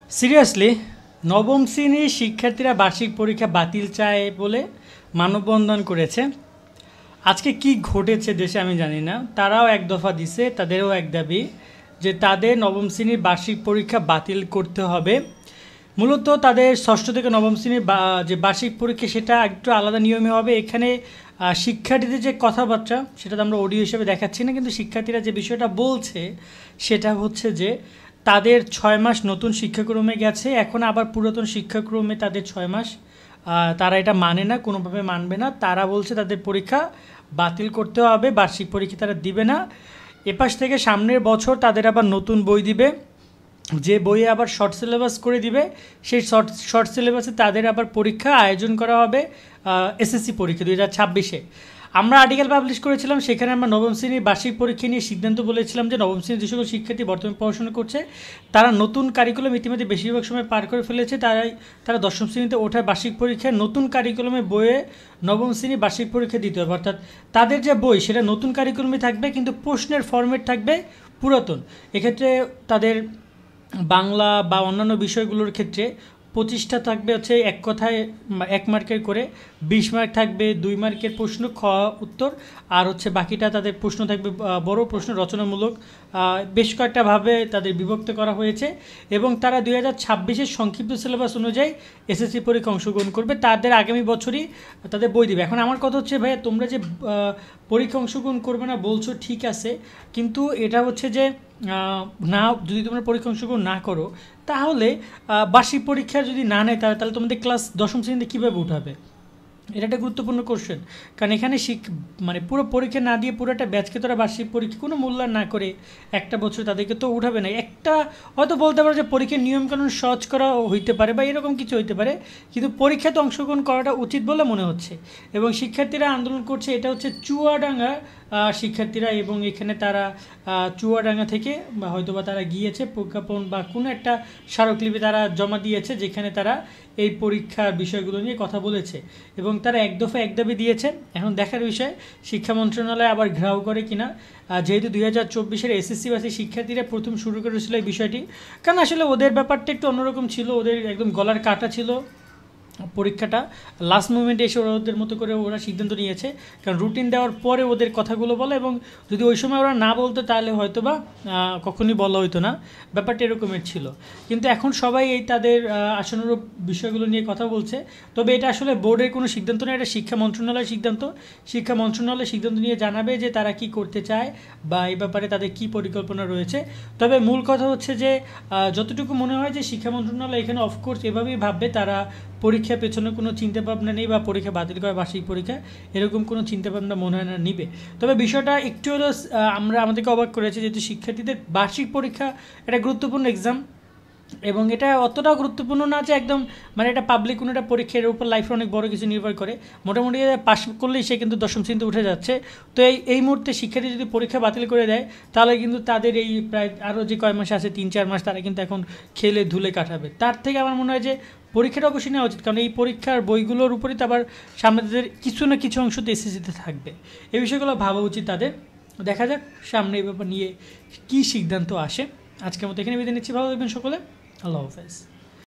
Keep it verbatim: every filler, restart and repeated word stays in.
Seriously নবম শ্রেণীর শিক্ষার্থীরা বার্ষিক পরীক্ষা বাতিল চায় বলে মানববন্ধন করেছে। আজকে কি ঘটেছে দেশে আমি জানি না, তারাও এক দফা দিছে, তাদেরও এক দাবি যে তাদের নবম শ্রেণীর বার্ষিক পরীক্ষা বাতিল করতে হবে। মূলত তাদের ষষ্ঠ থেকে নবম শ্রেণীর যে বার্ষিক পরীক্ষা সেটা একটু আলাদা নিয়মে হবে। এখানে শিক্ষার্থীদের যে কথাবার্তা সেটা তো আমরা অডিও হিসেবে দেখাচ্ছি না, কিন্তু শিক্ষার্থীরা যে বিষয়টা বলছে সেটা হচ্ছে যে তাদের ছয় মাস নতুন শিক্ষাক্রমে গেছে, এখন আবার পুরাতন শিক্ষাক্রমে তাদের ছয় মাস তারা এটা মানে না, কোনোভাবে মানবে না। তারা বলছে তাদের পরীক্ষা বাতিল করতে হবে, বার্ষিক পরীক্ষা তারা দিবে না। এপাশ থেকে সামনের বছর তাদের আবার নতুন বই দিবে, যে বইয়ে আবার শর্ট সিলেবাস করে দিবে, সেই শর্ট শর্ট সিলেবাসে তাদের আবার পরীক্ষা আয়োজন করা হবে এসএসসি পরীক্ষা দুই হাজার ছাব্বিশে। আমরা আর্টিকেল পাবলিশ করেছিলাম, সেখানে আমরা নবম শ্রেণীর বার্ষিক পরীক্ষা নিয়ে সিদ্ধান্ত বলেছিলাম যে নবম শ্রেণীর যে সকল শিক্ষার্থী বর্তমানে পড়াশোনা করছে তারা নতুন কারিকুলাম ইতিমধ্যে বেশিরভাগ সময় পার করে ফেলেছে, তারাই তারা দশম শ্রেণীতে ওঠায় বার্ষিক পরীক্ষায় নতুন কারিকুলামে বইয়ে নবম শ্রেণীর বার্ষিক পরীক্ষা দিতে হবে। অর্থাৎ তাদের যে বই সেটা নতুন কারিকুলামে থাকবে, কিন্তু প্রশ্নের ফরম্যাট থাকবে পুরাতন। এক্ষেত্রে তাদের বাংলা বা অন্যান্য বিষয়গুলোর ক্ষেত্রে পঁচিশটা থাকবে হচ্ছে এক কথায় এক মার্কের করে, বিশ মার্ক থাকবে দুই মার্কের প্রশ্ন খ উত্তর, আর হচ্ছে বাকিটা তাদের প্রশ্ন থাকবে বড় প্রশ্ন রচনামূলক। বেশ কয়েকটাভাবে তাদের বিভক্ত করা হয়েছে এবং তারা দুই হাজার ছাব্বিশের সংক্ষিপ্ত সিলেবাস অনুযায়ী এসএসসি পরীক্ষা অংশগ্রহণ করবে, তাদের আগামী বছরই তাদের বই দিবে। এখন আমার কথা হচ্ছে ভাইয়া, তোমরা যে পরীক্ষা অংশগ্রহণ করবে না বলছো ঠিক আছে, কিন্তু এটা হচ্ছে যে না, যদি তোমরা পরীক্ষা অংশগ্রহণ না করো তাহলে বার্ষিক পরীক্ষা যদি না নেয় তাহলে তোমাদের ক্লাস দশম শ্রেণীতে কীভাবে উঠাবে? এটা একটা গুরুত্বপূর্ণ কোশ্চেন, কারণ এখানে শিখ মানে পুরো পরীক্ষা না দিয়ে পুরোটা ব্যাচকে তোরা বার্ষিক পরীক্ষা কোনো মূল্যায়ন না করে একটা বছর তাদেরকে তো উঠাবে না। একটা হয়তো বলতে পারো যে পরীক্ষার নিয়মকানুন সহজ করা হইতে পারে বা এরকম কিছু হইতে পারে, কিন্তু পরীক্ষাতে অংশগ্রহণ করাটা উচিত বলে মনে হচ্ছে। এবং শিক্ষার্থীরা আন্দোলন করছে, এটা হচ্ছে চুয়াডাঙ্গা শিক্ষার্থীরা, এবং এখানে তারা চুয়াডাঙ্গা থেকে বা হয়তো বা তারা গিয়েছে প্রজ্ঞাপন বা কোনো একটা স্মারকলিপি তারা জমা দিয়েছে, যেখানে তারা এই পরীক্ষার বিষয়গুলো নিয়ে কথা বলেছে এবং তারা এক দফা এক দাবি দিয়েছে। এখন দেখার বিষয় শিক্ষা মন্ত্রণালয় আবার ঘেরাও করে কিনা, যেহেতু দুই হাজার চব্বিশের এসএসসি বাসী শিক্ষার্থীরা প্রথম শুরু করেছিল এই বিষয়টি, কারণ আসলে ওদের ব্যাপারটা একটু অন্যরকম ছিল, ওদের একদম গলার কাটা ছিল পরীক্ষাটা। লাস্ট মুমেন্টে এসে ওরা ওদের মতো করে ওরা সিদ্ধান্ত নিয়েছে, কারণ রুটিন দেওয়ার পরে ওদের কথাগুলো বলে, এবং যদি ওই সময় ওরা না বলতো তাহলে হয়তো বা কখনই বলা হইতো না, ব্যাপারটা এরকমের ছিল। কিন্তু এখন সবাই এই তাদের আশানুরূপ বিষয়গুলো নিয়ে কথা বলছে। তবে এটা আসলে বোর্ডের কোনো সিদ্ধান্ত নয়, এটা শিক্ষা মন্ত্রণালয়ের সিদ্ধান্ত। শিক্ষা মন্ত্রণালয় সিদ্ধান্ত নিয়ে জানাবে যে তারা কি করতে চায় বা এই ব্যাপারে তাদের কি পরিকল্পনা রয়েছে। তবে মূল কথা হচ্ছে যে যতটুকু মনে হয় যে শিক্ষা মন্ত্রণালয় এখানে অফকোর্স এভাবেই ভাববে, তারা পরীক্ষার পেছনে কোনো চিন্তাভাবনা নেই বা পরীক্ষা বাতিল করা বার্ষিক পরীক্ষা এরকম কোনো চিন্তাভাবনা মনে হয় না নিবে। তবে বিষয়টা একটু হলেও আমরা আমাদেরকে অবাক করেছে, যেহেতু শিক্ষার্থীদের বার্ষিক পরীক্ষা একটা গুরুত্বপূর্ণ এক্সাম, এবং এটা অতটাও গুরুত্বপূর্ণ না যে একদম মানে এটা পাবলিক কোনো একটা পরীক্ষার উপর লাইফে অনেক বড় কিছু নির্ভর করে। মোটামুটি পাস করলেই সে কিন্তু দশম শ্রেণীতে উঠে যাচ্ছে। তো এই এই মুহূর্তে শিক্ষার্থী যদি পরীক্ষা বাতিল করে দেয় তাহলে কিন্তু তাদের এই প্রায় আরও যে কয় মাস আছে তিন চার মাস তারা কিন্তু এখন খেলে ধুলে কাটাবে। তার থেকে আমার মনে হয় যে পরীক্ষাটা অবশ্যই নেওয়া উচিত, কারণ এই পরীক্ষার বইগুলোর উপরই তো আবার সামনে তাদের কিছু না কিছু অংশ তো এসএসসিতে থাকবে। এই বিষয়গুলো ভাবা উচিত তাদের। দেখা যাক সামনে এই ব্যাপার নিয়ে কী সিদ্ধান্ত আসে। আজকের মতো এখানে বিদায় নিচ্ছি, ভালো থাকবেন সকলে, আল্লাহ হাফেজ।